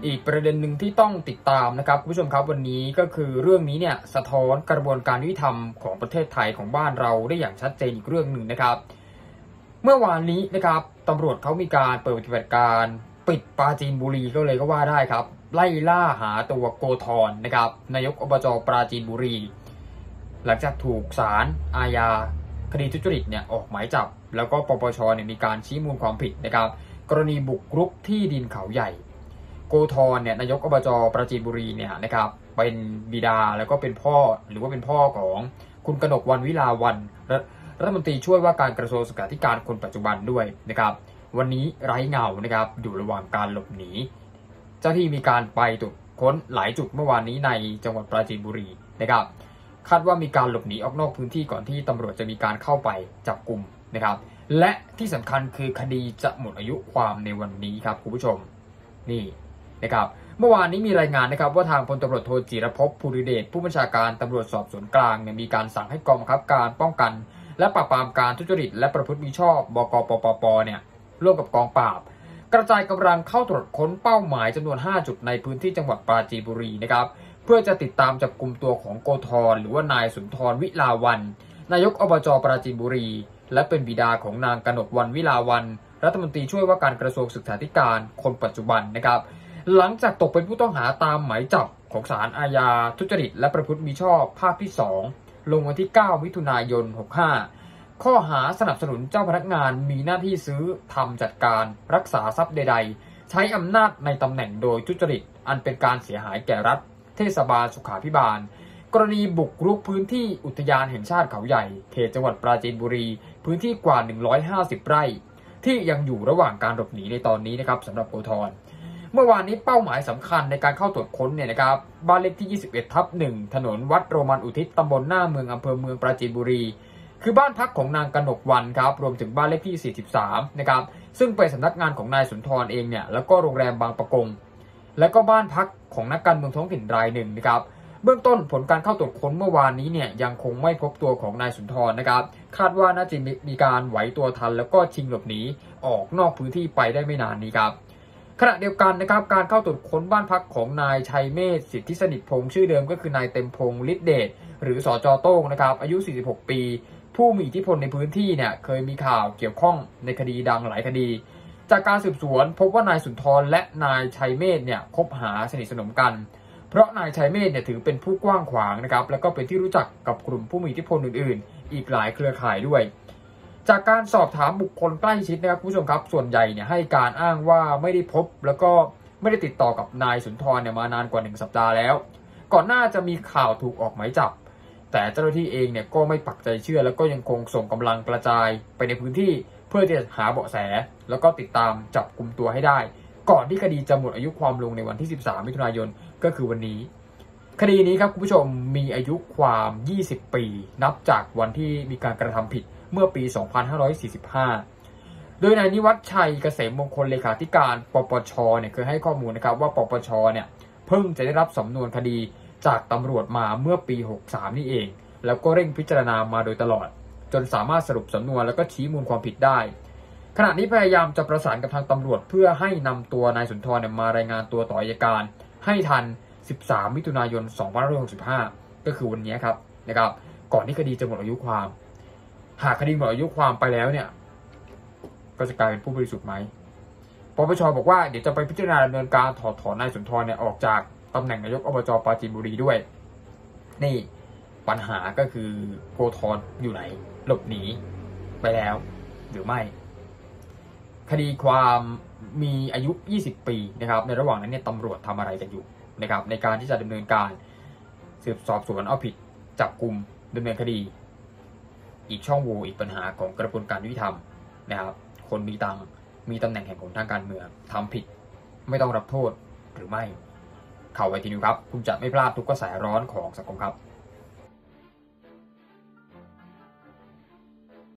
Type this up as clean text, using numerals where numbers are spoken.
อีกประเด็นหนึ่งที่ต้องติดตามนะครับคุณผู้ชมครับวันนี้ก็คือเรื่องนี้เนี่ยสะท้อนกระบวนการยุติธรรมของประเทศไทยของบ้านเราได้อย่างชัดเจนอีกเรื่องหนึ่งนะครับเมื่อวานนี้นะครับตำรวจเขามีการเปิดปฏิบัติการปิดปราจีนบุรีก็เลยก็ว่าได้ครับไล่ล่าหาตัวโกธรนะครับนายกอบจปราจีนบุรีหลังจากถูกศาลอาญาคดีทุจริตเนี่ยออกหมายจับแล้วก็ปปชเนี่ยมีการชี้มูลความผิดนะครับกรณีบุกรุกที่ดินเขาใหญ่โกธรเนี่ยนายกอบจปราจีนบุรีเนี่ยนะครับเป็นบิดาแล้วก็เป็นพ่อหรือว่าเป็นพ่อของคุณกนกวรรณวิลาวัลย์รัฐมนตรีช่วยว่าการกระทรวงศึกษาธิการคนปัจจุบันด้วยนะครับวันนี้ไร้เงานะครับอยู่ระหว่างการหลบหนีเจ้าที่มีการไปตรวจค้นหลายจุดเมื่อวานนี้ในจังหวัดปราจีนบุรีนะครับคาดว่ามีการหลบหนีออกนอกพื้นที่ก่อนที่ตำรวจจะมีการเข้าไปจับกุมนะครับและที่สำคัญคือคดีจะหมดอายุความในวันนี้ครับคุณผู้ชมนี่นะครับเมื่อวานนี้มีรายงานนะครับว่าทางพลตำรวจโทจิรภพ ภูริเดชผู้บัญชาการตำรวจสอบสวนกลางเนี่ยมีการสั่งให้กองบังคับการป้องกันและปราบปรามการทุจริตและประพฤติมิชอบบก.ปปป.เนี่ยร่วมกับกองปราบกระจายกำลังเข้าตรวจค้นเป้าหมายจำนวน5จุดในพื้นที่จังหวัดปราจีนบุรีนะครับเพื่อจะติดตามจับกลุ่มตัวของโกธรหรือว่านายสุนทรวิลาวัลย์นายกอบจปราจีนบุรีและเป็นบิดาของนางกนกวรรณวิลาวัลย์รัฐมนตรีช่วยว่าการกระทรวงศึกษาธิการคนปัจจุบันนะครับหลังจากตกเป็นผู้ต้องหาตามหมายจับของศาลอาญาทุจริตและประพฤติมิชอบภาคที่2ลงวันที่9มิถุนายน65ข้อหาสนับสนุนเจ้าพนักงานมีหน้าที่ซื้อทำจัดการรักษาทรัพย์ใดๆใช้อำนาจในตำแหน่งโดยทุจริตอันเป็นการเสียหายแก่รัฐเทศบาลสุขาภิบาลกรณีบุกรุกพื้นที่อุทยานแห่งชาติเขาใหญ่เขตจังหวัดปราจีนบุรีพื้นที่กว่า150ไร่ที่ยังอยู่ระหว่างการหลบหนีในตอนนี้นะครับสำหรับโกธรเมื่อวานนี้เป้าหมายสำคัญในการเข้าตรวจค้นเนี่ยนะครับบ้านเลขที่21/1ถนนวัดโรมันอุทิศตำบลหน้าเมืองอำเภอเมืองปราจีนบุรีคือบ้านพักของนางกนกวรรณครับรวมถึงบ้านเลขที่43นะครับซึ่งเป็นสำนักงานของนายสุนทรเองเนี่ยแล้วก็โรงแรมบางปะกงและก็บ้านพักของนักการเมืองท้องถิ่นรายหนึ่งนะครับเบื้องต้นผลการเข้าตรวจค้นเมื่อวานนี้เนี่ยยังคงไม่พบตัวของนายสุนทรนะครับคาดว่าน่าจะมีการไหวตัวทันแล้วก็ชิงหลบหนีออกนอกพื้นที่ไปได้ไม่นานนี้ครับขณะเดียวกันนะครับการเข้าตรวจค้นบ้านพักของนายชัยเมธสิทธิสนิทพงษ์ชื่อเดิมก็คือนายเต็มพงษ์ฤทธิเดชหรือสจ.โต้งนะครับอายุ46ปีผู้มีอิทธิพลในพื้นที่เนี่ยเคยมีข่าวเกี่ยวข้องในคดีดังหลายคดีจากการสืบสวนพบว่านายสุนทรและนายชัยเมธเนี่ยคบหาสนิทสนมกันเพราะนายชัยเมธเนี่ยถือเป็นผู้กว้างขวางนะครับแล้วก็เป็นที่รู้จักกับกลุ่มผู้มีอิทธิพลอื่นๆอีกหลายเครือข่ายด้วยจากการสอบถามบุคคลใกล้ชิดนะครับผู้ชมครับส่วนใหญ่เนี่ยให้การอ้างว่าไม่ได้พบแล้วก็ไม่ได้ติดต่อกับนายสุนทรเนี่ยมานานกว่า1สัปดาห์แล้วก่อนหน้าจะมีข่าวถูกออกหมายจับแต่เจ้าหน้าที่เองเนี่ยก็ไม่ปักใจเชื่อแล้วก็ยังคงส่งกำลังกระจายไปในพื้นที่เพื่อที่จะหาเบาะแสแล้วก็ติดตามจับกุมตัวให้ได้ก่อนที่คดีจะหมดอายุความลงในวันที่13มิถุนายนก็คือวันนี้คดีนี้ครับคุณผู้ชมมีอายุความ20ปีนับจากวันที่มีการกระทำผิดเมื่อปี2545โดยนายนิวัฒน์ชัยเกษมมงคลเลขาธิการปปชเนี่ยเคยให้ข้อมูลนะครับว่าปปชเนี่ยเพิ่งจะได้รับสำนวนคดีจากตำรวจมาเมื่อปี63นี่เองแล้วก็เร่งพิจารณามาโดยตลอดจนสามารถสรุปสำนวนแล้วก็ชี้มูลความผิดได้ขณะนี้พยายามจะประสานกับทางตำรวจเพื่อให้นำตัวนายสุนทรมารายงานตัวต่ออัยการให้ทัน13มิถุนายน2565ก็คือวันนี้ครับนะครับก่อนที่คดีจะหมดอายุความหากคดีหมดอายุความไปแล้วเนี่ยก็จะกลายเป็นผู้บริสุทธิ์ไหมปปชบอกว่าเดี๋ยวจะไปพิจารณาดำเนินการถอดถอนนายสุนทรเนี่ยออกจากตำแหน่งนายกอบจปราจีนบุรีด้วยนี่ปัญหาก็คือโกธรอยู่ไหนหลบหนีไปแล้วหรือไม่คดีความมีอายุ20ปีนะครับในระหว่างนั้นเนี่ยตำรวจทำอะไรกันอยู่นะครับในการที่จะดำเนินการสืบสอบสวนเอาผิดจับกุมดำเนินคดีอีกช่องโหว่อีกปัญหาของกระบวนการยุติธรรมนะครับคนมีตังมีตำแหน่งแห่งผลทางการเมืองทำผิดไม่ต้องรับโทษหรือไม่ข่าวไวทีนิวครับคุณจะไม่พลาดทุกกระแสร้อนของสังคมครับ